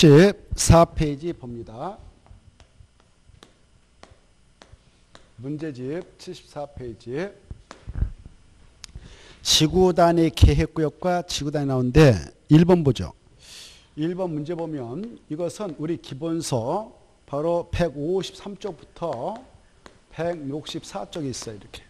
74페이지 봅니다. 문제집 74페이지. 지구단위 계획구역과 지구단위 나오는데 1번 보죠. 1번 문제 보면 이것은 우리 기본서 바로 153쪽부터 164쪽에 있어요. 이렇게.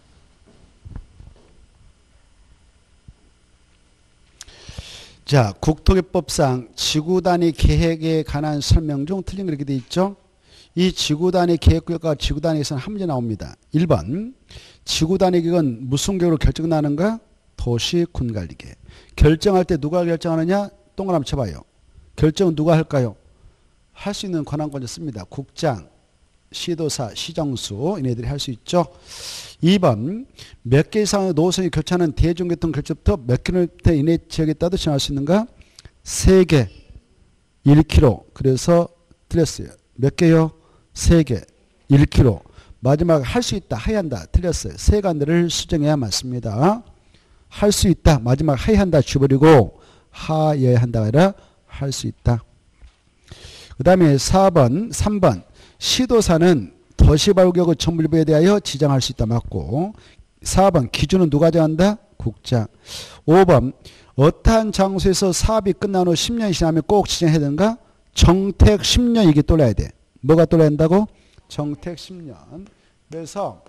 자, 국토개법상 지구단위 계획에 관한 설명 중 틀린 거 이렇게 돼 있죠. 이 지구단위 계획구역과 지구단위에서는 한 문제 나옵니다. 1번 지구단위 계획은 무슨 계획으로 결정나는가? 도시 군관리계. 결정할 때 누가 결정하느냐? 동그라미 쳐봐요. 결정은 누가 할까요? 할 수 있는 권한권을 씁니다. 국장, 시도사, 시정수 얘네들이 할 수 있죠. 2번 몇 개 이상의 노선이 교차하는 대중교통 결정부터 몇 킬로미터 이내 지역에 따라 지정할 수 있는가? 3개 1km. 그래서 틀렸어요. 몇 개요? 3개 1km. 마지막 할 수 있다 해야 한다 틀렸어요. 세 간들을 수정해야 맞습니다. 할 수 있다 마지막 해야 한다 줘버리고 하여야 한다 아니라 할 수 있다. 그 다음에 3번 시도사는 도시발구역의 전물부에 대하여 지정할 수 있다 맞고 4번 기준은 누가 정한다? 국장. 5번 어떠한 장소에서 사업이 끝난 후 10년이 지나면 꼭 지정해야 되는가? 정택 10년 이게 떠올라야 돼. 뭐가 떠올라야 한다고? 정택 10년. 그래서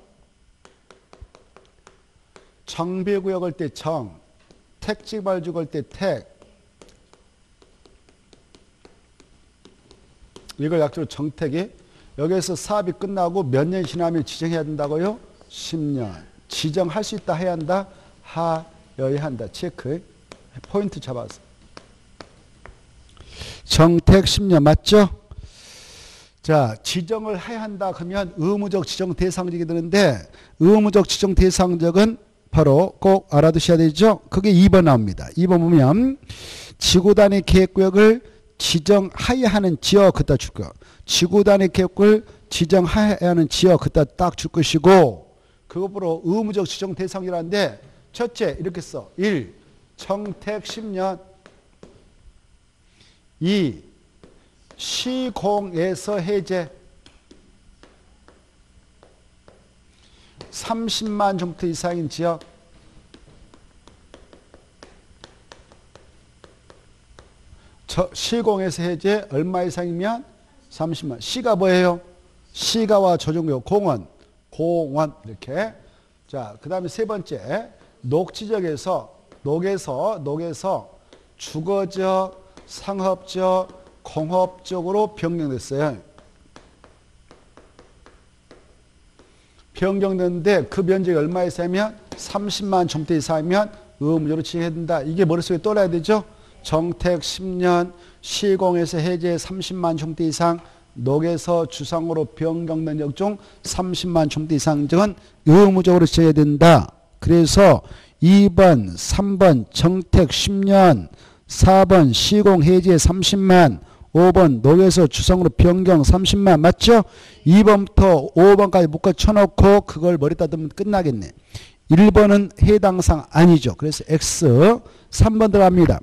정비구역을 때 정, 택지발주할 때 택. 이걸 약속으로 정택이 여기에서 사업이 끝나고 몇 년 지나면 지정해야 된다고요? 10년. 지정할 수 있다 해야 한다? 하여야 한다. 체크. 포인트 잡아서. 정택 10년 맞죠? 자, 지정을 해야 한다 그러면 의무적 지정 대상적이 되는데 의무적 지정 대상적은 바로 꼭 알아두셔야 되죠. 그게 2번 나옵니다. 2번 보면 지구단위 계획구역을 지정하여야 하는 지역 그따 줄 거. 지구단위 계획구역을 지정하여야 하는 지역 그따 딱 줄 것이고 그것으로 의무적 지정 대상이라는데 첫째 이렇게 써. 1. 정택 10년. 2. 시공에서 해제. 30만 정도 이상인 지역. 시공에서 해제 얼마 이상이면 30만. 시가 뭐예요? 시가와 조정구역. 공원 이렇게. 자, 그 다음에 세 번째 녹지역에서 녹에서 주거적, 상업적, 공업적으로 변경됐어요. 변경됐는데 그 면적이 얼마 이상이면 30만 정도 이상이면 의무적으로 지정해야 된다. 이게 머릿속에 떠올라야 되죠. 정택 10년, 시공에서 해제 30만 정도 이상, 녹에서 주상으로 변경된 역 중 30만 정도 이상 적은 의무적으로 지정해야 된다. 그래서 2번, 3번 정택 10년, 4번 시공 해제 30만, 5번 녹에서 주상으로 변경 30만 맞죠? 2번부터 5번까지 묶어 쳐놓고 그걸 머리다 두면 끝나겠네. 1번은 해당사항 아니죠. 그래서 X. 3번 들어갑니다.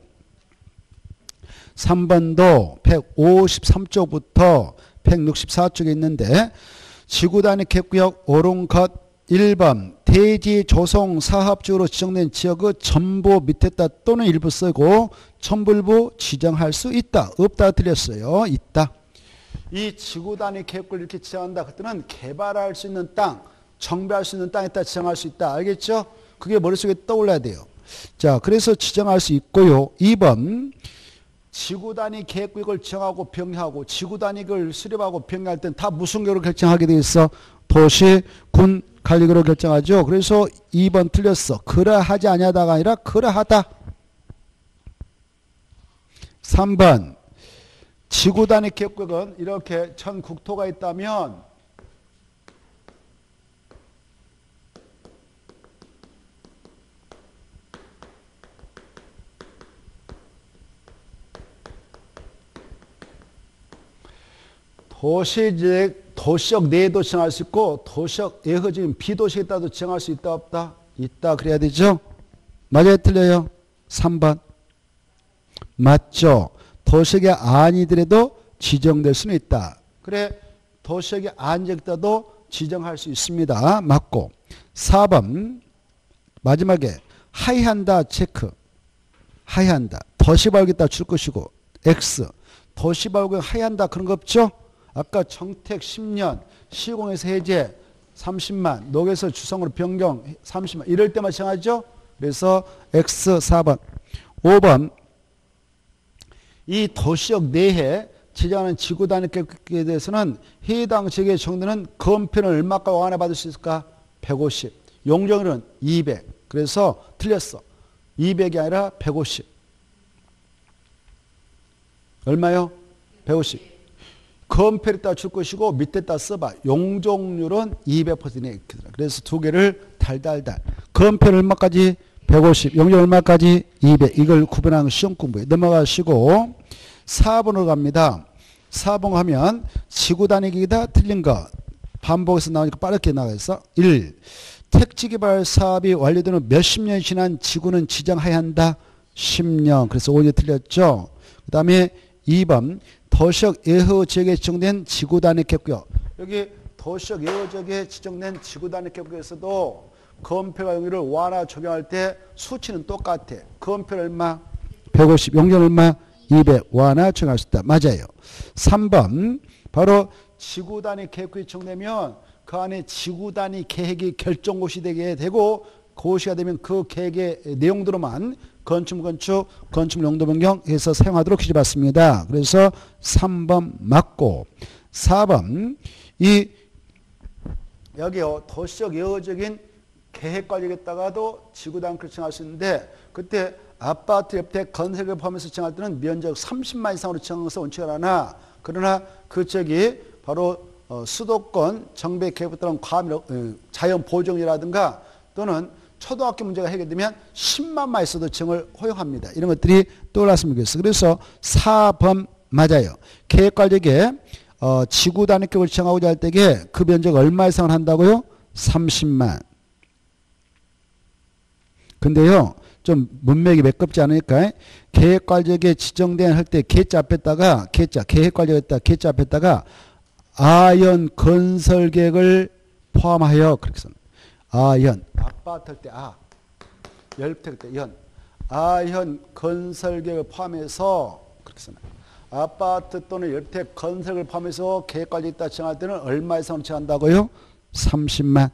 3번도 153쪽부터 164쪽에 있는데 지구단위 계획구역 옳은 것 1번 대지 조성 사업주로 지정된 지역의 전부 밑에다 또는 일부 쓰고 전부 지정할 수 있다. 없다 틀렸어요. 있다. 이 지구단위 계획구를 이렇게 지정한다. 그때는 개발할 수 있는 땅, 정비할 수 있는 땅에다 지정할 수 있다. 알겠죠? 그게 머릿속에 떠올라야 돼요. 자, 그래서 지정할 수 있고요. 2번 지구단위 계획구역을 지정하고 병행하고 지구단위를 수립하고 병행할 땐 다 무슨 계획으로 결정하게 돼 있어? 도시, 군, 관리구로 결정하죠. 그래서 2번 틀렸어. 그러하지 아니하다가 아니라 그러하다. 3번 지구단위 계획구역은 이렇게 전 국토가 있다면 도시역 내에도 지정할 수 있고 도시역 예허지인 비도시에 따라도 지정할 수 있다 없다? 있다 그래야 되죠. 맞아요 틀려요? 3번 맞죠. 도시역이 아니더라도 지정될 수는 있다. 그래 도시역이 아니더라도 지정할 수 있습니다. 맞고. 4번 마지막에 하이한다 체크. 하이한다. 도시발기다 줄 것이고 X. 도시발기 하이한다 그런 거 없죠? 아까 정택 10년 시공에서 해제 30만 녹에서 주성으로 변경 30만 이럴 때만 정하죠. 그래서 X 4번. 5번 이 도시역 내에 지정하는 지구 단위 계획에 대해서는 해당 지역의 정도는 건폐는 얼마가 완화받을 수 있을까? 150. 용적률은 200. 그래서 틀렸어. 200이 아니라 150. 얼마요? 150. 건폐를 줄 것이고 밑에다 써봐. 용적률은 200%네. 그래서 두 개를 달달달. 건폐는 얼마까지? 150. 용적률 얼마까지? 200. 이걸 구분하는 시험 공부에 넘어가시고 4번으로 갑니다. 4번 하면 지구 단위기다 틀린 거. 반복해서 나오니까 빠르게 나가서 1. 택지개발 사업이 완료되는 몇십 년이 지난 지구는 지정해야 한다. 10년. 그래서 5년 틀렸죠. 그 다음에 2번 도시역 예후 지역에 지정된 지구 단위 계획구역. 여기 도시역 예후 지역에 지정된 지구 단위 계획구역에서도 건폐가 용률을 완화 적용할 때 수치는 똑같아. 건폐 얼마? 150. 용적 얼마? 200. 완화 적용할 수 있다. 맞아요. 3번 바로 지구 단위 계획구역이 지정되면 그 안에 지구 단위 계획이 결정고시 되게 되고 고시가 되면 그 계획의 내용대로만 건축 용도 변경해서 사용하도록 지시받습니다. 그래서 3번 맞고 4번 이 여기요 도시적 예외적인 계획관리에다가도 지구단위를 정할 수 있는데 그때 아파트 옆에 건설을 포함해서 정할 때는 면적 30만 이상으로 정해서 원칙을 하나 그러나 그 지역이 바로 수도권 정비 계획에 따른 자연 보정이라든가 또는 초등학교 문제가 해결되면 10만만 있어도 정을 허용합니다. 이런 것들이 떠올랐으면 좋겠어요. 그래서 4번 맞아요. 계획관리에 지구 단위 계획을 정하고자 할 때에 그 면적 얼마 이상을 한다고요? 30만. 근데요. 좀 문맥이 매끄럽지 않으니까 계획관리에 지정된 할 때 계자 앞에다가 계획관리에다 계자 앞에다가 아연 건설 계획을 포함하여 그렇게 씁니다. 아연 아파트 할 때 열택 때 연 아연 건설 계획을 포함해서 그렇게 씁니다. 아파트 또는 열택 건설을 포함해서 계획관리 있다 정할 때는 얼마 이상으로 정한다고요? 30만.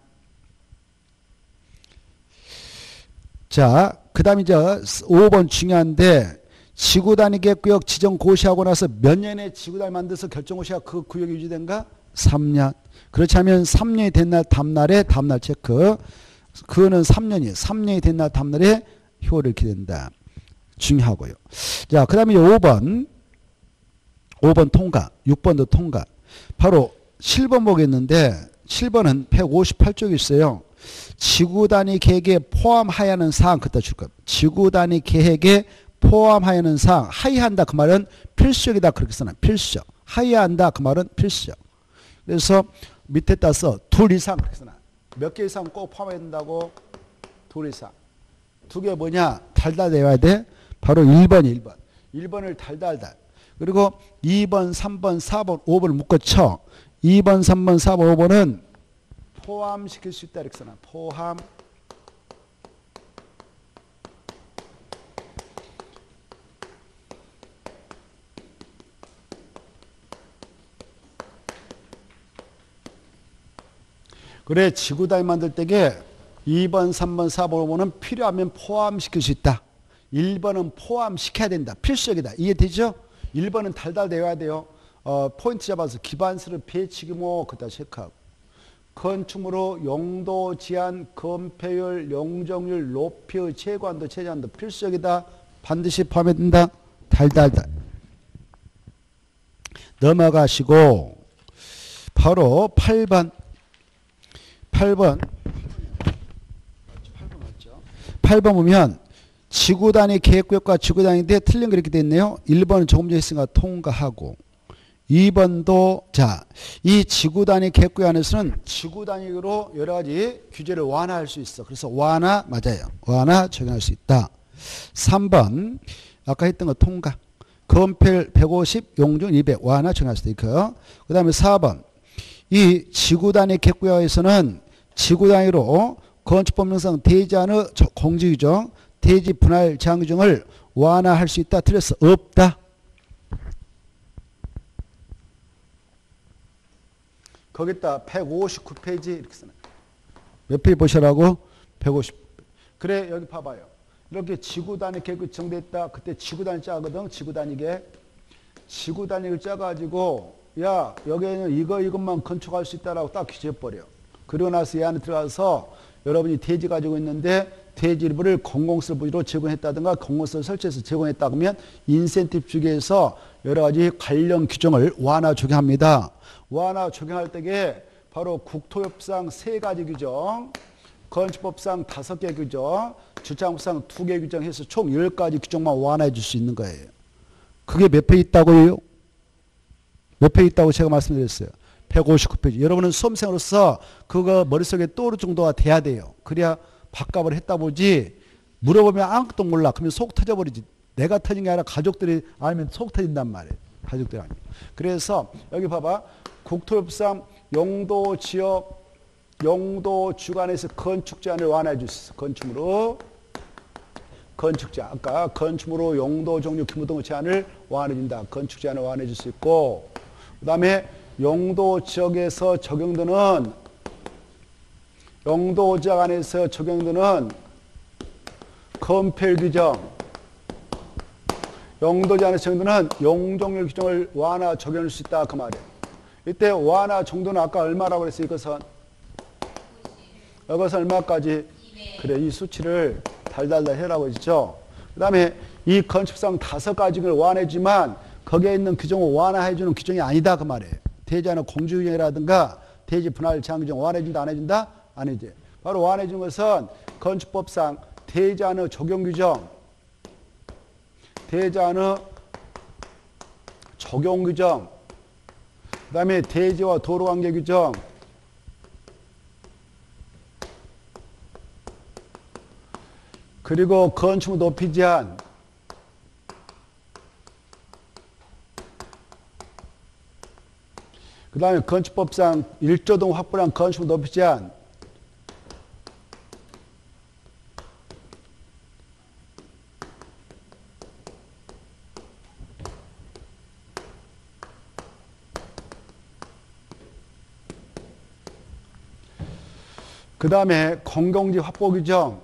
자, 그 다음에 이제 5번 중요한데 지구 단위 계획구역 지정 고시하고 나서 몇 년에 지구 단위 만들어서 결정 고시가 그 구역이 유지된가? 3년. 그렇지 않으면 3년이 된 날 다음날에 다음날 체크. 그거는 3년이에요. 3년이 된 날 다음날에 효를 이렇게 된다. 중요하고요. 자, 그 다음에 5번 통과. 6번도 통과. 바로 7번 보겠는데 7번은 158쪽이 있어요. 지구 단위 계획에 포함하여야 하는 사항 그때 줄 겁니다. 지구 단위 계획에 포함하여야 하는 사항. 하이한다 그 말은 필수적이다 그렇게 써놔. 필수적. 하이한다 그 말은 필수적. 그래서 밑에 따서 둘 이상 그렇게 써놔. 몇 개 이상 꼭 포함해야 된다고? 둘 이상. 두 개 뭐냐? 달달 내야 돼. 바로 1번. 1번을 달달달. 그리고 2번, 3번, 4번, 5번을 묶어 쳐. 2번, 3번, 4번, 5번은 포함시킬 수 있다 이렇게 써놔. 포함. 그래 지구 단위 만들 때에 2번, 3번, 4번, 5번은 필요하면 포함시킬 수 있다. 1번은 포함시켜야 된다. 필수적이다. 이해되죠? 1번은 달달 내야 돼요. 포인트 잡아서 기반수를 배치규모 그다 체크하고 건축물로 용도 제한, 건폐율, 용적률, 높이의 채관도 제한도 필수적이다. 반드시 포함해야 된다. 달달달. 넘어가시고 바로 8번 8번 보면 지구 단위 계획구역과 지구 단위인데 틀린 거 이렇게 돼 있네요. 1번은 조금 전에 했으니까 통과하고 2번도 자, 이 지구 단위 계획구역 안에서는 지구 단위로 여러 가지 규제를 완화할 수 있어. 그래서 완화 맞아요. 완화 적용할 수 있다. 3번 아까 했던 거 통과. 건폐율 150, 용적 200 완화 정할 수도 있고요. 그 다음에 4번 이 지구단위 객구역에서는 지구단위로 건축법령상 대지안의 공지규정 대지 분할 제한 규정을 완화할 수 있다. 틀렸어. 없다. 거기다 159페이지 이렇게 쓰는 몇 페이지 보시라고? 150. 그래 여기 봐봐요. 이렇게 지구단위 계획이 정됐다. 그때 지구단위 짜거든. 지구단위를 짜가지고 야 여기에는 이것만 건축할 수 있다라고 딱 규제해버려. 그리고 나서 이 안에 들어가서 여러분이 대지 가지고 있는데 대지 일부를 공공시설 부지로 제공했다든가 공공시설 설치해서 제공했다 그러면 인센티브 주기에서 여러 가지 관련 규정을 완화 적용합니다. 완화 적용할 때에 바로 국토협상 3가지 규정, 건축법상 5개 규정, 주차장법상 2개 규정해서 총 10가지 규정만 완화해 줄 수 있는 거예요. 그게 몇 페이지 있다고요? 몇 페이지 있다고 제가 말씀드렸어요. 159페이지. 여러분은 수험생으로서 그거 머릿속에 떠오를 정도가 돼야 돼요. 그래야 밥값을 했다 보지 물어보면 아무것도 몰라. 그러면 속 터져버리지. 내가 터진 게 아니라 가족들이 알면 속 터진단 말이에요. 가족들이 아니에요. 그래서 여기 봐봐. 국토협상 용도 지역 용도 주관에서 건축 제한을 완화해 줄 수 있어. 건축으로 건축 제한. 아까 건축으로 용도 종류 규모 등의 제한을 완화해 준다. 건축 제한을 완화해 줄 수 있고 그 다음에 용도 지역에서 적용되는 용도 지역 안에서 적용되는 건폐율 규정 용도 지역 안에서 적용되는 용적률 규정을 완화 적용할 수 있다. 그 말이에요. 이때 완화 정도는 아까 얼마라고 그랬어요? 이것은 얼마까지? 200. 그래 이 수치를 달달달 해라고 했죠. 그 다음에 이 건축상 5가지를 완화해주지만 거기에 있는 규정을 완화해주는 규정이 아니다. 그 말이에요. 대지안의 공지규정이라든가 대지 분할 제한 규정 완화해준다 안 해준다? 안 해줘. 바로 완화해준 것은 건축법상 대지안의 적용규정 대지안의 적용규정 그 다음에 대지와 도로관계 규정 그리고 건축물 높이 제한 그 다음에 건축법상 1조동 확보량 건축물 높이 제한 그 다음에 공공지 확보 규정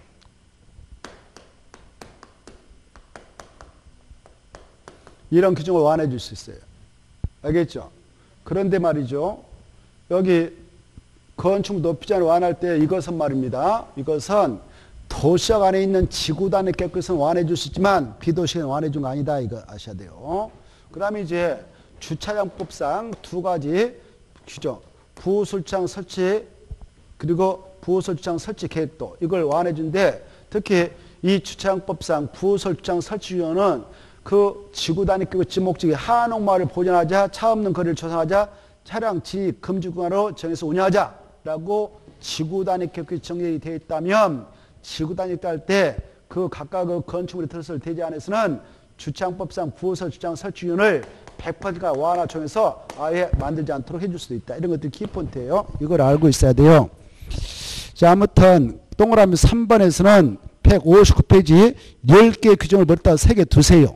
이런 규정을 완화해 줄 수 있어요. 알겠죠? 그런데 말이죠. 여기 건축 높이 제한을 완화할 때 이것은 말입니다. 이것은 도시역 안에 있는 지구단위 계획에서는 완화해 줄 수 있지만 비도시에는 완화해 준 거 아니다. 이거 아셔야 돼요. 그 다음에 이제 주차장법상 2가지 규정. 부수주차장 설치 그리고 부설주차장 설치 계획도 이걸 완화해 준데 특히 이 주차장법상 부설주차장 설치 규정은 그 지구단위 계획 지목지기 한옥마을을 보존하자 차 없는 거리를 조성하자 차량 진입 금지 구간으로 정해서 운영하자라고 지구단위 계획이 정립이 되어 있다면 지구단위 할 때 그 각각 그 건축물이 들어설 대지 안에서는 주차장법상 부설주차장 설치 규정을 100%가 완화 정해서 아예 만들지 않도록 해줄 수도 있다. 이런 것들이 키포인트예요. 이걸 알고 있어야 돼요. 자, 아무튼 동그라미 3번에서는 159페이지 10개 규정을 버렸다가 3개 두세요.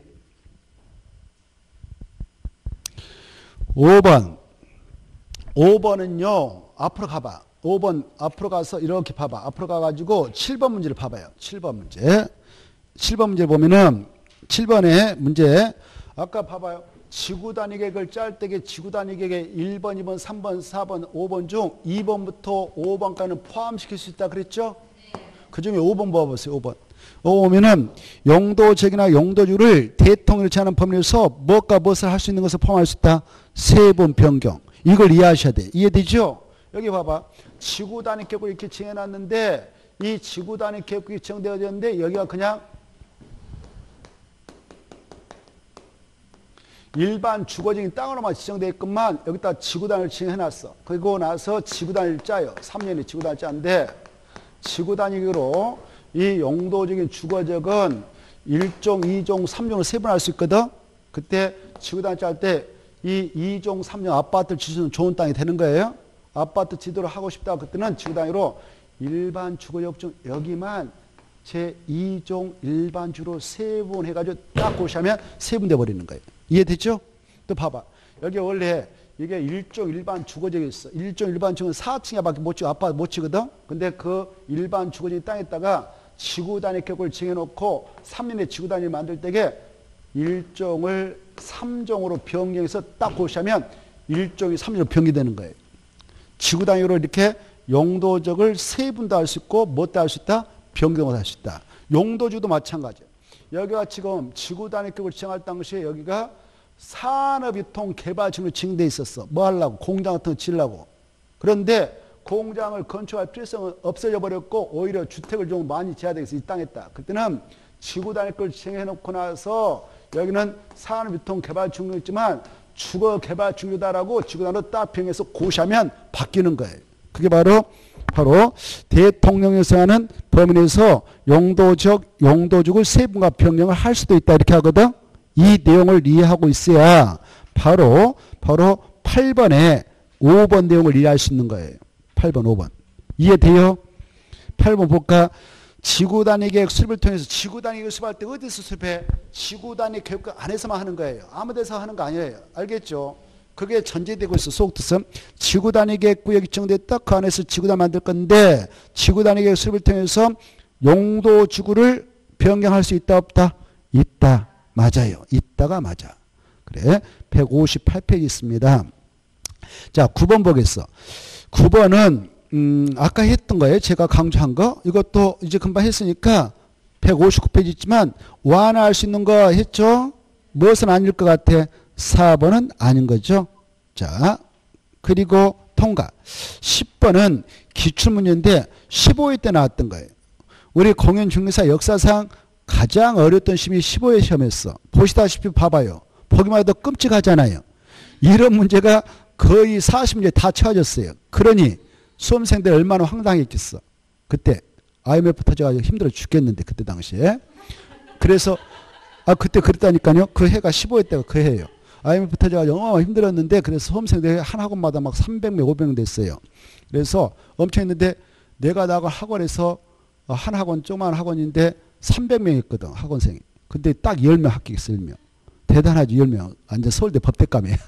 5번은요. 앞으로 가봐. 5번 앞으로 가서 이렇게 봐봐. 앞으로 가가지고 7번 문제를 봐봐요. 7번 문제. 7번 문제 보면은 7번의 문제 아까 봐봐요. 지구단위 계획을 짤 때에 지구단위 계획에 1번, 2번, 3번, 4번, 5번 중 2번부터 5번까지는 포함시킬 수 있다 그랬죠? 네. 그 중에 5번 봐보세요. 5번. 보면은 용도지역이나 용도주를 대통령을 제한하는 법률에서 무엇과 무엇을 할 수 있는 것을 포함할 수 있다. 세분 변경. 이걸 이해하셔야 돼. 이해되죠? 여기 봐봐. 지구단위 계획을 이렇게 정해놨는데 이 지구단위 계획이 정되어졌는데 여기가 그냥 일반 주거적인 땅으로만 지정되어 있건만 여기다 지구단위를 지정해놨어. 그리고 나서 지구단위를 짜요. 3년에 지구단위를 짜는데 지구단위로 이 용도적인 주거적은 1종, 2종, 3종을 세분할 수 있거든. 그때 지구단위 짤 때 이 2종 3종 아파트를 지으면 좋은 땅이 되는 거예요. 아파트 지도를 하고 싶다. 그때는 지구단위로 일반 주거역 중 여기만 제2종 일반주로 세분해가지고 딱 고시하면 세분돼 버리는 거예요. 이해됐죠? 또 봐봐. 여기 원래 이게 1종 일반 주거지역이 있어. 1종 일반 주거는 4층에밖에 못 지고 아파트 못 지거든. 근데 그 일반 주거지역 땅에다가 지구단위 계획을 정해놓고 3년에 지구단위를 만들 때에 1종을 3종으로 변경해서 딱 고시하면 1종이 3종으로 변경되는 거예요. 지구단위로 이렇게 용도적을 세분화할 수 있고 뭣도 할 수 있다? 변경을 할 수 있다. 용도주도 마찬가지예요. 여기가 지금 지구단위 계획을 지정할 당시에 여기가 산업유통개발지구로 지정돼 있었어. 뭐 하려고? 공장 같은 거 지으려고. 그런데 공장을 건축할 필요성은 없어져 버렸고 오히려 주택을 좀 많이 지어야 되겠어. 이 땅에다. 그때는 지구단위 계획을 지정해놓고 나서 여기는 산업유통개발지구였지만 주거개발지구다라고 지구단위로 딱 병해서 고시하면 바뀌는 거예요. 그게 바로 대통령에서 하는 범위 내에서 용도적을 세분화 변경을 할 수도 있다 이렇게 하거든. 이 내용을 이해하고 있어야 바로 8번에 5번 내용을 이해할 수 있는 거예요. 8번 5번 이해돼요? 8번 볼까? 지구단위 계획 수립을 통해서 지구단위 계획 수립할 때 어디서 수립해? 지구단위 계획 안에서만 하는 거예요. 아무 데서 하는 거 아니에요. 알겠죠? 그게 전제되고 있어. 속뜻은 지구단위 계획 구역이 지정됐다. 그 안에서 지구단위 만들 건데 지구단위 계획 수립을 통해서 용도지구를 변경할 수 있다 없다? 있다. 맞아요. 있다가 맞아. 그래. 158페이지 있습니다. 자, 9번 보겠어. 9번은 아까 했던 거예요. 제가 강조한 거. 이것도 이제 금방 했으니까 159페이지 있지만 완화할 수 있는 거 했죠? 무엇은 아닐 것 같아? 4번은 아닌 거죠. 자, 그리고 통과. 10번은 기출문제인데 15회 때 나왔던 거예요. 우리 공연중개사 역사상 가장 어려웠던 시험이 15회 시험이었어. 보시다시피 봐봐요. 보기만 해도 끔찍하잖아요. 이런 문제가 거의 40문제 다 채워졌어요. 그러니 수험생들 얼마나 황당했겠어. 그때 IMF 터져가지고 힘들어 죽겠는데 그때 당시에. 그래서 그때 그랬다니까요. 그 해가 15회 때가 그 해예요. IMF 터져가지고 너무 힘들었는데 그래서 수험생들이 한 학원마다 막 300명 500명 됐어요. 그래서 엄청 했는데 내가 나간 학원에서 한 학원 조그만 학원인데 300명 있거든 학원생이. 근데 딱 10명 합격했어. 10명. 대단하지 10명. 완전 서울대 법대감이에요.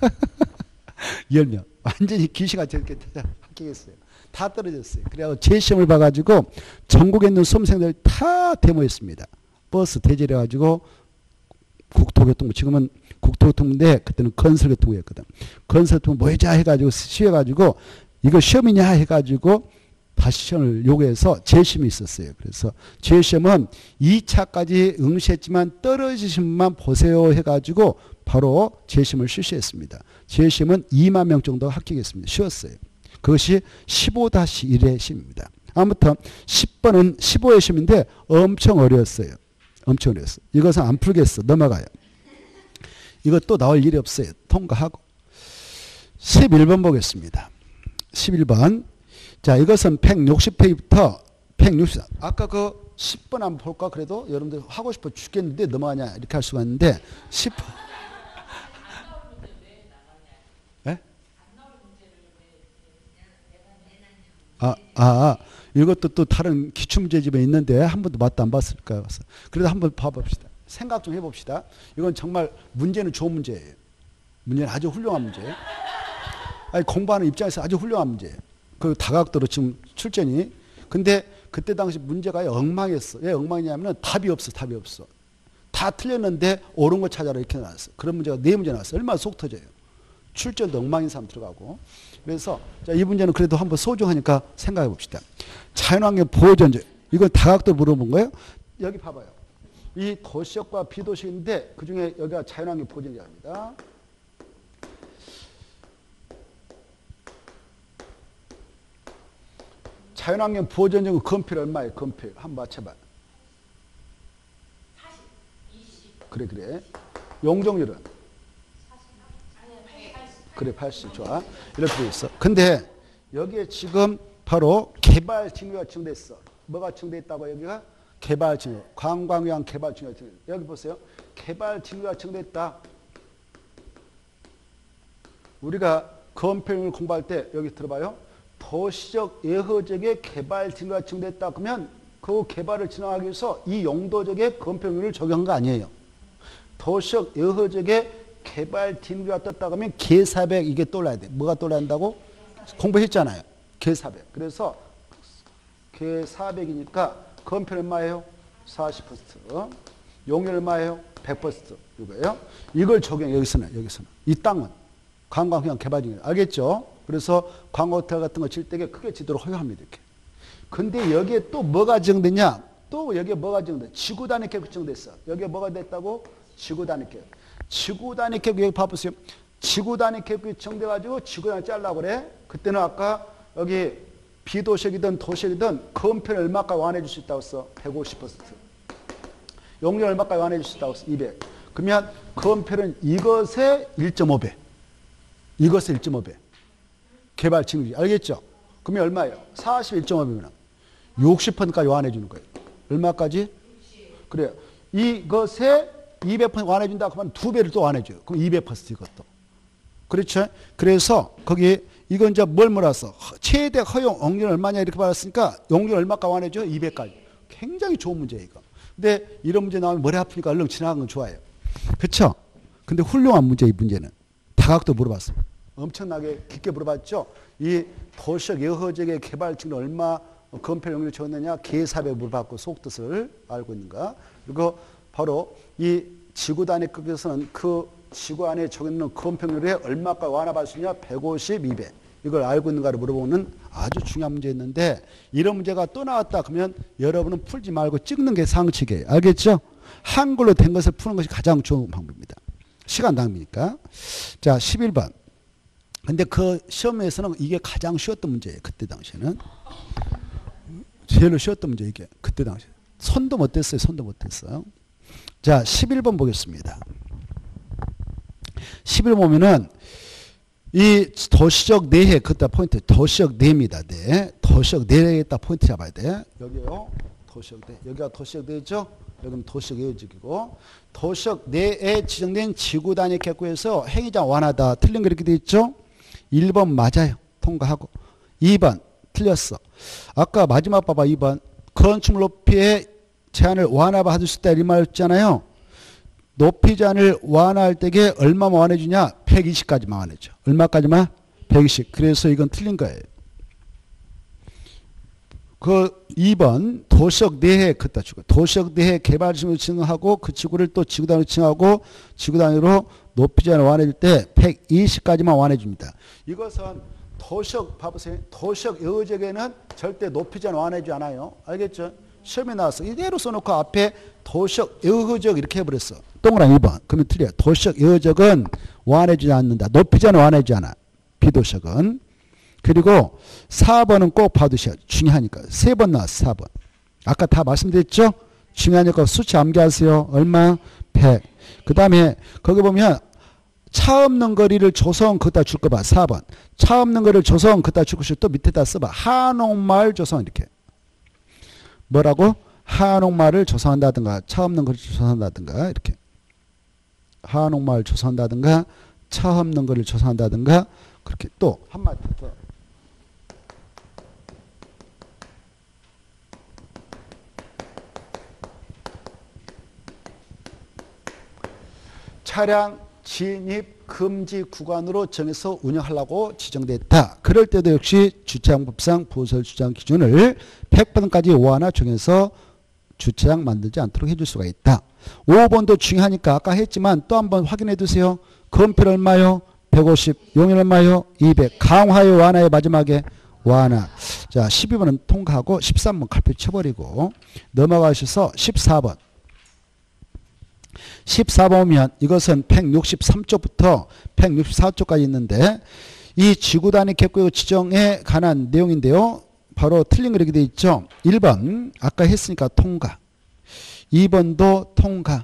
10명. 완전히 귀신같이 이렇게 합격했어요. 다 떨어졌어요. 그래서 제 시험을 봐가지고 전국에 있는 수험생들 다 데모했습니다. 버스 대절해가지고 국토교통부, 지금은 국토교통부인데 그때는 건설교통부였거든. 건설교통부 모이자 해가지고 시해가지고 이거 시험이냐 해가지고 다시 시험을 요구해서 재시험이 있었어요. 그래서 재시험은 2차까지 응시했지만 떨어지신 분만 보세요 해가지고 바로 재시험을 실시했습니다. 재시험은 2만 명 정도 합격했습니다. 쉬웠어요. 그것이 15-1회 시험입니다. 아무튼 10번은 15회 시험인데 엄청 어려웠어요. 엄청 어려웠어요. 이것은 안 풀겠어. 넘어가요. 이것 또 나올 일이 없어요. 통과하고. 11번 보겠습니다. 11번. 자, 이것은 160페이지부터 160. 아까 그 10번 한번 볼까? 그래도 여러분들 하고 싶어 죽겠는데 넘어가냐? 이렇게 할 수가 있는데 10번. 이것도 또 다른 기출문제집에 있는데 한 번도 맛도 안 봤을까요? 그래도 한번 봐봅시다. 생각 좀 해봅시다. 이건 정말 문제는 좋은 문제예요. 문제는 아주 훌륭한 문제예요. 아니, 공부하는 입장에서 아주 훌륭한 문제예요. 그 다각도로 지금 출전이. 근데 그때 당시 문제가 엉망이었어. 왜 엉망이냐면 답이 없어. 다 틀렸는데 옳은 거 찾아라 이렇게 나왔어. 그런 문제가 4문제 나왔어. 얼마나 속 터져요. 출전도 엉망인 사람 들어가고. 그래서 자, 이 문제는 그래도 한번 소중하니까 생각해 봅시다. 자연환경 보호전제. 이건 다각도로 물어본 거예요. 여기 봐봐요. 이 도시역과 비도시인데 그중에 여기가 자연환경 보호전제입니다. 자연환경 보호전제는 건폐율 얼마예요? 건폐율. 한번 맞춰봐. 40, 20. 그래. 용적률은? 그래, 80. 좋아. 이렇게 돼 있어. 근데 여기에 지금 바로 개발 징후가 지정됐어. 뭐가 지정돼 있다고 여기가? 개발 징후. 관광형 개발 징후가 지정됐어. 여기 보세요. 개발 징후가 지정됐다. 우리가 건폐율 공부할 때 여기 들어봐요. 도시적 예허적의 개발 징후가 증대했다 그러면 그 개발을 진행하기 위해서 이 용도적의 건폐율을 적용한 거 아니에요. 도시적 예허적의 개발 징후가 떴다 그러면 계사백 이게 떠올라야 돼. 뭐가 떠올라야 한다고? 공부했잖아요. 계사백. 그래서 계사백이니까 건폐율 얼마예요? 40%. 용률 얼마예요? 100%. 이거예요. 이걸 적용 여기서는 이 땅은 관광형 개발 중이에요. 알겠죠? 그래서 관광호텔 같은 거 질 때 크게 지도록 허용합니다. 이렇게. 근데 여기에 또 뭐가 지정되냐? 또 여기에 뭐가 지정돼? 지구 단위 계획 지정됐어. 여기에 뭐가 됐다고? 지구 단위 계획. 지구 단위 계획 여기 봐보세요. 지구 단위 계획이 지정돼가지고 지구 단위 짜려고 그래. 그때는 아까 여기 비도시이든 도시이든 건폐율 얼마까지 완화해 줄 수 있다고 써? 150%. 용률 얼마까지 완화해 줄 수 있다고 써? 200. 그러면 건폐율은 이것의 1.5배. 이것의 1.5배. 개발 징후지. 알겠죠? 그러면 얼마예요? 41.5배면 60%까지 완화해 주는 거예요. 얼마까지? 그래요. 이것에 200% 완화해 준다 그러면 2배를 또 완화해 줘요. 그럼 200% 이것도. 그렇죠? 그래서 거기 이건 이제 뭘 몰았어? 최대 허용 용률 얼마냐 이렇게 받았으니까 용률 얼마까지 완화해 줘요? 200까지. 굉장히 좋은 문제예요, 이거. 근데 이런 문제 나오면 머리 아프니까 얼른 지나가는 건 좋아요. 그렇죠? 근데 훌륭한 문제예요, 이 문제는. 다각도 물어봤습니다. 엄청나게 깊게 물어봤죠. 이 도시적 예허적의 개발 징후 얼마 건폐 용률 적었느냐 계사백 물어봤고 속뜻을 알고 있는가. 그리고 바로 이 지구 단위 급에서는 그 지구 안에 적어있는 건폐율에 얼마까지 완화받을 수 있냐 150, 200 이걸 알고 있는가를 물어보는 아주 중요한 문제였는데 이런 문제가 또 나왔다 그러면 여러분은 풀지 말고 찍는 게 상식이에요. 알겠죠? 한글로 된 것을 푸는 것이 가장 좋은 방법입니다. 시간 낭비니까. 자 11번. 근데 그 시험에서는 이게 가장 쉬웠던 문제예요. 그때 당시에는. 제일 쉬웠던 문제 이게. 그때 당시에. 손도 못 댔어요. 손도 못 댔어요. 자 11번 보겠습니다. 11번 보면은 이 도시적 내해 그때 포인트 도시적 내입니다. 네. 도시적 내에 딱 포인트 잡아야 돼. 여기요. 도시적 내. 여기가 도시적 내죠. 여기는 도시적 예지기고 도시적 내에 지정된 지구 단위 계획에서 행위자 완화다. 틀린 거 이렇게 돼 있죠. 1번 맞아요. 통과하고. 2번 틀렸어. 아까 마지막 봐봐 2번. 건축물 높이의 제한을 완화받을 수 있다 이 말했잖아요. 높이 제한을 완화할 때에 얼마만 완화해 주냐? 120까지만 완화해 줘. 얼마까지만? 120. 그래서 이건 틀린 거예요. 그 2번 도시적 내해 그따 주고 도시적 내해 개발 지구를 칭하고 그 지구를 또 지구 단위로 칭하고 지구 단위로 높이 제한을 완화해 줄 때 120까지만 완화해 줍니다. 이것은 도시적 봐보세요. 도시적 예허적에는 절대 높이 제한 완화해 주지 않아요. 알겠죠? 시험에 나왔어. 이대로 써놓고 앞에 도시적 예허적 이렇게 해버렸어. 동그라미 2번. 그러면 틀려요. 도시적 예허적은 완화해 주지 않는다. 높이 제한 완화해 주지 않아. 비도시적은. 그리고 4번은 꼭 봐두셔야 중요하니까. 3번 나왔어. 4번. 아까 다 말씀드렸죠? 중요하니까 수치 암기하세요. 얼마? 100. 그 다음에 거기 보면 차 없는 거리를 조성 그다 줄 거 봐. 4번. 차 없는 거리를 조성 그다 줄 것이 또 밑에다 써봐. 한옥마을 조성 이렇게. 뭐라고? 한옥마을을 조성한다든가 차 없는 거리를 조성한다든가 이렇게. 한옥마을 조성한다든가 차 없는 거리를 조성한다든가 그렇게 또 한마디 더. 차량 진입 금지 구간으로 정해서 운영하려고 지정됐다. 그럴 때도 역시 주차장법상 부설 주차장 기준을 100%까지 완화 정해서 주차장 만들지 않도록 해줄 수가 있다. 5번도 중요하니까 아까 했지만 또 한번 확인해 두세요. 건폐율 얼마요? 150. 용률 얼마요? 200. 강화요 완화요 마지막에 완화. 자 12번은 통과하고 13번 칼표 쳐버리고 넘어가셔서 14번. 14번 보면 이것은 163쪽부터 164쪽까지 있는데 이 지구 단위 계획 지정에 관한 내용인데요. 바로 틀린 거 이렇게 되어 있죠. 1번 아까 했으니까 통과. 2번도 통과.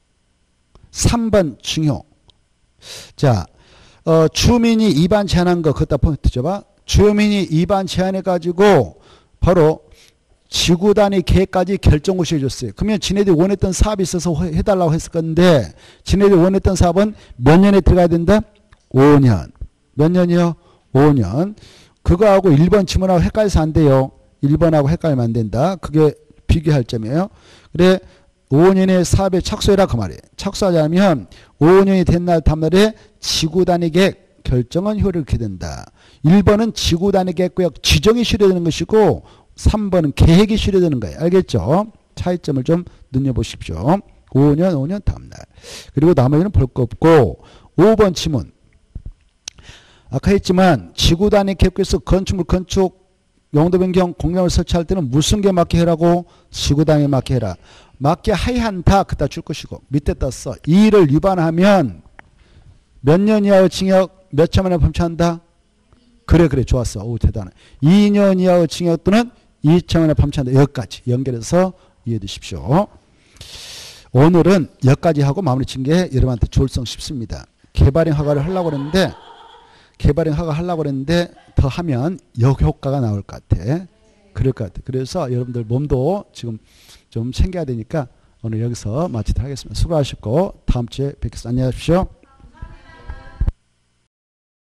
3번 중요. 자 주민이 위반 제한한 거 그것다 포인트 줘봐. 주민이 위반 제한해가지고 바로 지구 단위 계획까지 결정고시 해줬어요. 그러면 지네들이 원했던 사업이 있어서 해달라고 했을 건데 지네들이 원했던 사업은 몇 년에 들어가야 된다? 5년. 몇 년이요? 5년. 그거하고 1번 지문하고 헷갈려서 안 돼요. 1번하고 헷갈리면 안 된다. 그게 비교할 점이에요. 그래 5년의 사업에 착수해라 그 말이에요. 착수하자면 5년이 된 날 다음날에 지구단위 계획 결정은 효력을 잃게 된다. 1번은 지구단위 계획구역 지정이 실효되는 것이고 3번은 계획이 실효되는 거예요. 알겠죠? 차이점을 좀 눈여보십시오. 5년 다음날. 그리고 나머지는 볼 거 없고 5번 지문. 아까 했지만 지구단위 계획구에서 건축물 건축 용도 변경 공간을 설치할 때는 무슨 게 맞게 해라고? 지구단위에 맞게 해라. 맞게 하이한다 그따 줄 것이고 밑에 떴어. 이 일을 위반하면 몇 년 이하의 징역 몇 천만에 범죄한다? 그래 좋았어. 오 대단해. 2년 이하의 징역 또는 2천만에 범죄한다. 여기까지 연결해서 이해해 두십시오. 오늘은 여기까지 하고 마무리 친 게 여러분한테 좋을성 싶습니다. 개발행 허가를 하려고 그랬는데 더 하면 역효과가 나올 것 같아. 그럴 것 같아. 그래서 여러분들 몸도 지금 좀 챙겨야 되니까 오늘 여기서 마치도록 하겠습니다. 수고하셨고 다음 주에 뵙겠습니다. 안녕히 가십시오.